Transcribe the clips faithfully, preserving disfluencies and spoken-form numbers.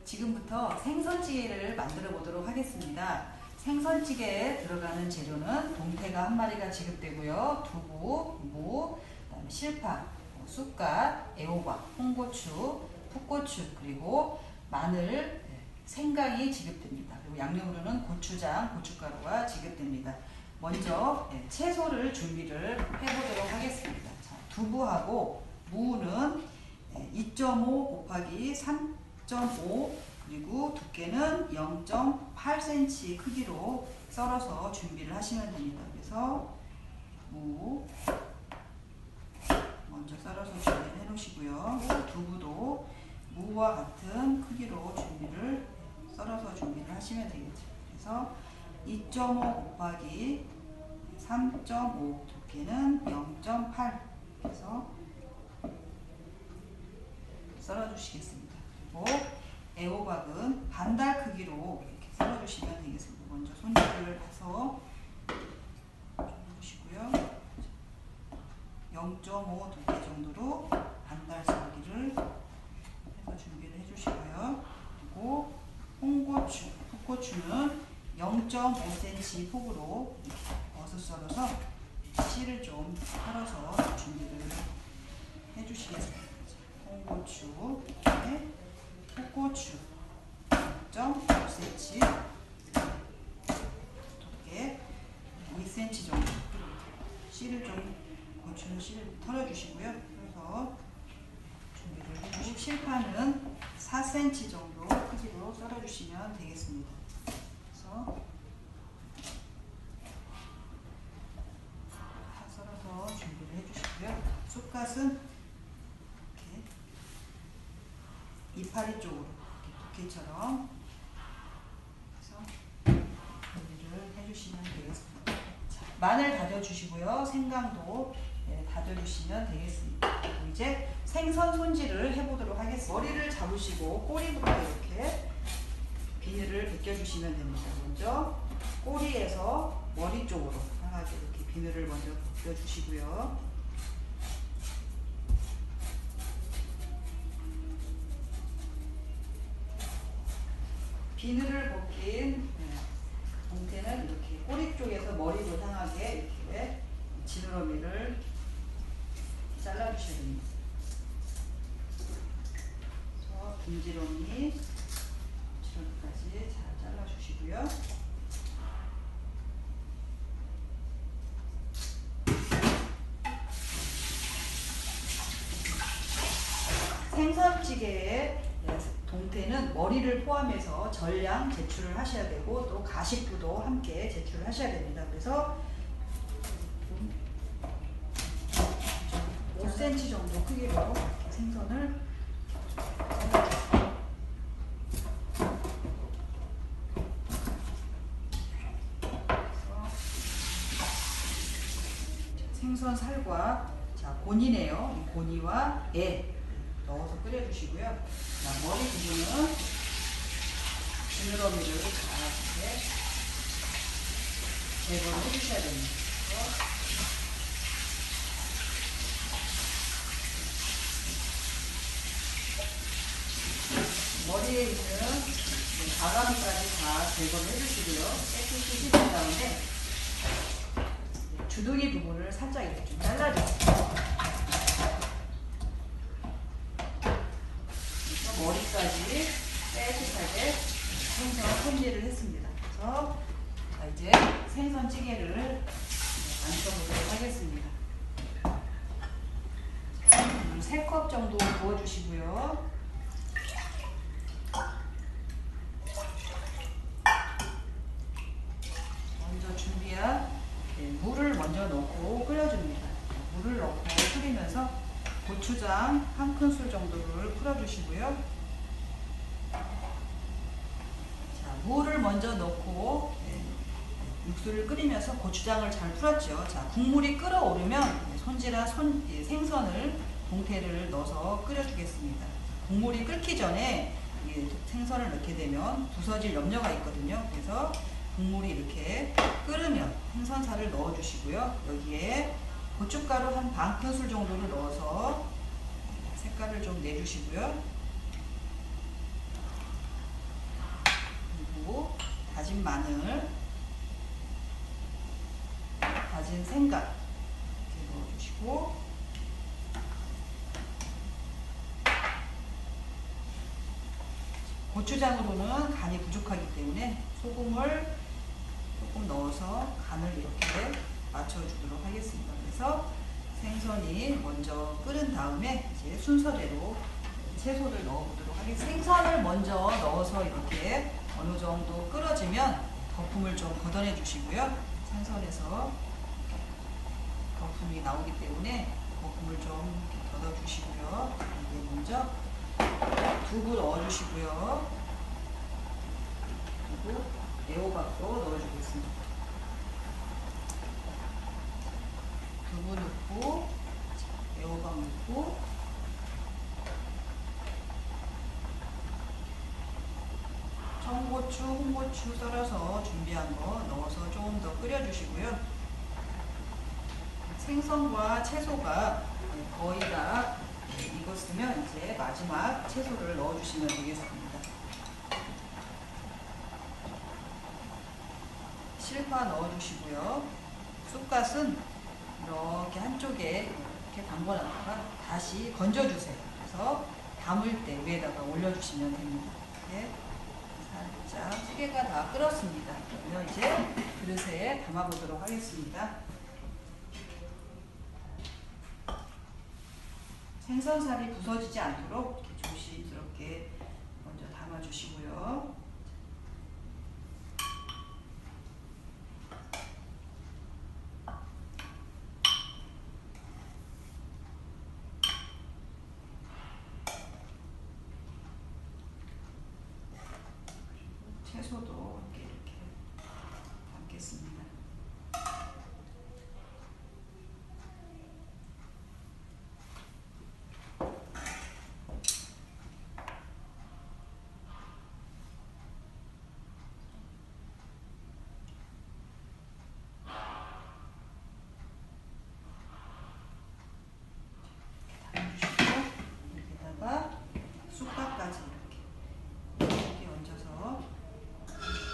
지금부터 생선찌개를 만들어 보도록 하겠습니다. 생선찌개에 들어가는 재료는 동태가 한 마리가 지급되고요. 두부, 무, 그다음에 실파, 쑥갓, 애호박, 홍고추, 풋고추, 그리고 마늘, 생강이 지급됩니다. 그리고 양념으로는 고추장, 고춧가루가 지급됩니다. 먼저 채소를 준비를 해보도록 하겠습니다. 자, 두부하고 무는 이 점 오 곱하기 삼 점 오 그리고 두께는 영 점 팔 센티미터 크기로 썰어서 준비를 하시면 됩니다. 그래서 무 먼저 썰어서 준비를 해 놓으시고요. 두부도 무와 같은 크기로 준비를 썰어서 준비를 하시면 되겠죠. 그래서 이 점 오 곱하기 삼 점 오 두께는 영 점 팔 해서 썰어 주시겠습니다. 그리고 애호박은 반달 크기로 이렇게 썰어 주시면 되겠습니다. 먼저 손질을 해서 주시고요. 영 점 오 두께 정도로 반달 썰기를 해서 준비를 해 주시고요. 그리고 홍고추, 풋고추는 영 점 오 센티미터 폭으로 버섯 썰어서 씨를 좀 털어서 준비를 해 주시겠습니다. 홍고추, 네, 풋고추 영 점 오 센티미터 두께 이 센티미터 정도 씨를 좀 고추는 씨를 털어주시고요. 그래서 준비를 해주시고 실파는 사 센티미터 정도 크기로 썰어주시면 되겠습니다. 그래서 다 썰어서 준비를 해주시고요. 쑥갓은 이파리 쪽으로 두께처럼 해서 준비를 해주시면 되겠습니다. 자, 마늘 다져주시고요. 생강도 네, 다져주시면 되겠습니다. 그리고 이제 생선 손질을 해보도록 하겠습니다. 머리를 잡으시고 꼬리부터 이렇게 비늘을 벗겨주시면 됩니다. 먼저 꼬리에서 머리 쪽으로 향하게 이렇게 비늘을 먼저 벗겨주시고요. 비늘을 벗긴 동태는 이렇게 꼬리 쪽에서 머리로 향하게 이렇게 지느러미를 잘라주셔야 됩니다. 그래서 김지렁이, 지렁이까지 잘 잘라주시고요. 생선찌개에 동태는 머리를 포함해서 전량 제출을 하셔야 되고 또 가식부도 함께 제출을 하셔야 됩니다. 그래서 오 센티미터 정도 크기로 이렇게 생선을 생선 살과 자, 고니네요. 이 고니와 애 넣어서 끓여주시고요. 자, 머리 부분은 지느러미를 잘 이렇게 제거를 해주셔야 됩니다. 머리에 있는 가가미까지 다 제거를 해주시고요. 깨끗이 씻은 다음에 주둥이 부분을 살짝 이렇게 좀 잘라주세요. 머리까지 깨끗하게 생선 손질을 했습니다. 그래서 자, 이제 생선찌개를 만들어보도록 하겠습니다. 물 세 컵 정도 부어주시고요. 먼저 준비한 물을 먼저 넣고 끓여줍니다. 물을 넣고 끓이면서 고추장 한 큰술 정도를 풀어주시고요. 자, 물을 먼저 넣고 네, 육수를 끓이면서 고추장을 잘 풀었죠. 자, 국물이 끓어오르면 손질한 손, 예, 생선을 동태를 넣어서 끓여주겠습니다. 국물이 끓기 전에 예, 생선을 넣게 되면 부서질 염려가 있거든요. 그래서 국물이 이렇게 끓으면 생선살을 넣어주시고요. 여기에 고춧가루 한 반 큰술 정도를 넣어서 색깔을 좀 내주시고요. 다진 마늘, 다진 생강 이렇게 넣어주시고, 고추장으로는 간이 부족하기 때문에 소금을 조금 넣어서 간을 이렇게 맞춰주도록 하겠습니다. 그래서 생선이 먼저 끓은 다음에 이제 순서대로 채소를 넣어보도록 하겠습니다. 생선을 먼저 넣어서 이렇게 어느 정도 끓어지면 거품을 좀 걷어내 주시고요. 생선에서 거품이 나오기 때문에 거품을 좀 걷어 주시고요. 이게 먼저 두부 넣어주시고요. 두부, 애호박도 넣어주겠습니다. 두부 넣고, 애호박 넣고, 청고추, 홍고추 썰어서 준비한 거 넣어서 조금 더 끓여주시고요. 생선과 채소가 거의 다 익었으면 이제 마지막 채소를 넣어주시면 되겠습니다. 실파 넣어주시고요. 쑥갓은 이렇게 한쪽에 이렇게 담궈놨다가 다시 건져주세요. 그래서 담을 때 위에다가 올려주시면 됩니다. 이렇게 살짝 찌개가 다 끓었습니다. 그러면 이제 그릇에 담아보도록 하겠습니다. 생선살이 부서지지 않도록 이렇게 조심스럽게 먼저 담아주시고요. 채소도 이렇게 이렇게 담겠습니다. 쑥갓까지 이렇게 이렇게 얹어서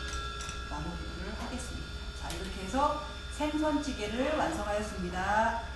마무리를 하겠습니다. 자, 이렇게 해서 생선찌개를 완성하였습니다.